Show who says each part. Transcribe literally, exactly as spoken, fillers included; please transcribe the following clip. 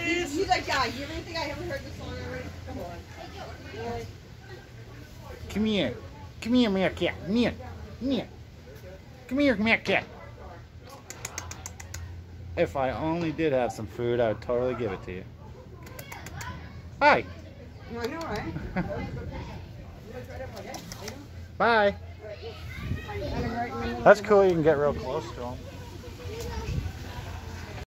Speaker 1: please.
Speaker 2: He's like, yeah, you really think I haven't heard this song already? Come on. Really?
Speaker 3: Come here. Come here, meerkat. Come here. Come here. Come here, meerkat. If I only did have some food, I would totally give it to you. Hi.
Speaker 2: I know, right?
Speaker 3: Bye. That's cool. You can get real close to them.